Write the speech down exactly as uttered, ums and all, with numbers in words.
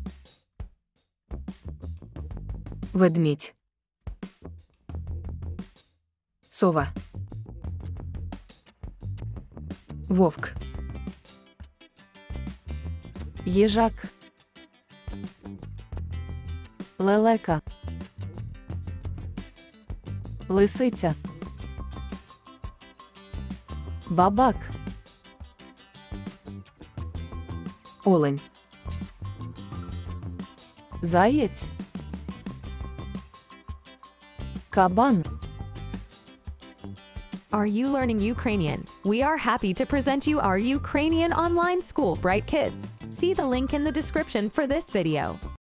Ведмідь. Сова. Вовк. Їжак. Лелека. Лисиця. Бабак. Олень. Заєць. Кабан. Are you learning Ukrainian? We are happy to present you our Ukrainian online school, Bright Kids. See the link in the description for this video.